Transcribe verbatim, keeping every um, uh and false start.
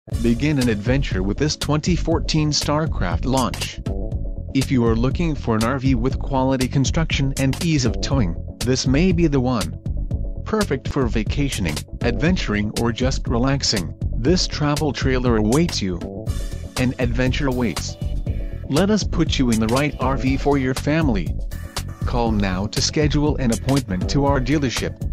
Begin an adventure with this twenty fourteen Starcraft launch. If you are looking for an R V with quality construction and ease of towing, this may be the one. Perfect for vacationing, adventuring or just relaxing, this travel trailer awaits you. An adventure awaits. Let us put you in the right R V for your family. Call now to schedule an appointment to our dealership.